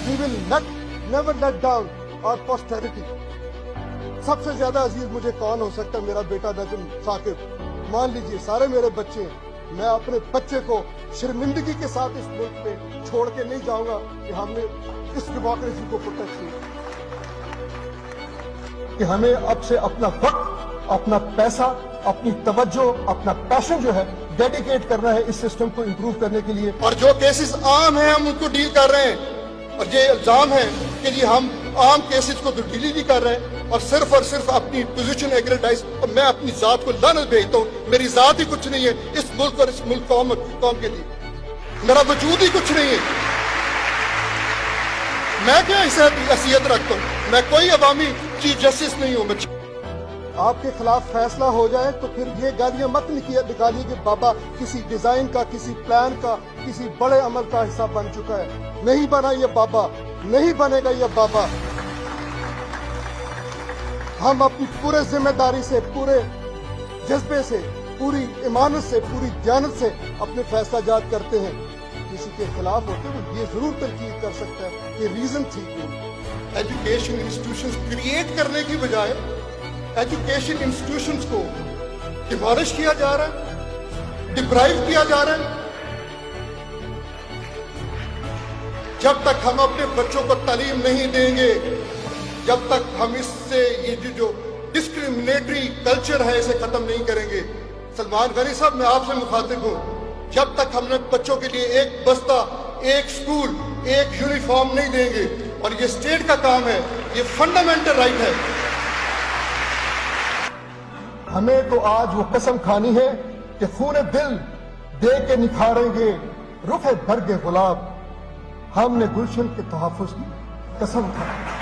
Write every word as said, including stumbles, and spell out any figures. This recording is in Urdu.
We will not, never let down our posterity. سب سے زیادہ عزیز مجھے کون ہو سکتا ہے؟ میرا بیٹا نجم ثاقب. مان لیجئے سارے میرے بچے ہیں، میں اپنے بچے کو شرمندگی کے ساتھ اس ملک پہ چھوڑ کے نہیں جاؤں گا کہ ہم نے اس ڈیموکریسی کو پروٹیکٹ کیا، کہ ہمیں اب سے اپنا وقت، اپنا پیسہ، اپنی توجہ، اپنا پیشن جو ہے ڈیڈیکیٹ کرنا ہے اس سسٹم کو امپروو کرنے کے لیے. اور جو کیسز عام ہیں ہم ان کو ڈیل کر رہے ہیں، اور یہ الزام ہے کہ جی ہم عام کیسز کو تو ڈیل ہی نہیں کر رہے ہیں اور صرف اور صرف اپنی پوزیشن ایگریٹائز. اور میں اپنی ذات کو لعنت بھیجتا ہوں، میری ذات ہی کچھ نہیں ہے اس ملک اور اس ملک قوم قوم کے لیے، میرا وجود ہی کچھ نہیں ہے. میں کیا حیثیت رکھتا ہوں؟ میں کوئی عوامی چیف جسٹس نہیں ہوں. آپ کے خلاف فیصلہ ہو جائے تو پھر یہ گالیاں مت نکالیے کہ بابا کسی ڈیزائن کا، کسی پلان کا، کسی بڑے عمل کا حصہ بن چکا ہے. نہیں بنا یہ بابا، نہیں بنے گا یہ بابا. ہم اپنی پورے ذمہ داری سے، پورے جذبے سے، پوری ایمانت سے، پوری دیانت سے اپنے فیصلہ جات کرتے ہیں. کسی کے خلاف ہوتے ہوئے یہ ضرور تنقید کر سکتا ہے کہ ریزن تھی کیوں. ایجوکیشن انسٹیٹیوشنز کریٹ کرنے کی بجائے ایجوکیشن انسٹیٹیوشنز کو ڈیمالش کیا جا رہا ہے، ڈپرائیو کیا جا رہا ہے. جب تک ہم اپنے بچوں کو تعلیم نہیں دیں گے، جب تک ہم اس سے یہ جو ڈسکریمنیٹری کلچر ہے اسے ختم نہیں کریں گے. سلمان غنی صاحب میں آپ سے مخاطب ہوں، جب تک ہم نے بچوں کے لیے ایک بستہ، ایک سکول، ایک یونیفارم نہیں دیں گے، اور یہ اسٹیٹ کا کام ہے، یہ فنڈامنٹل رائٹ ہے. ہمیں تو آج وہ قسم کھانی ہے کہ خون دل دے کے نکھاریں گے رخ برگ گلاب. ہم نے گلشن کے تحفظ کی قسم کھانی.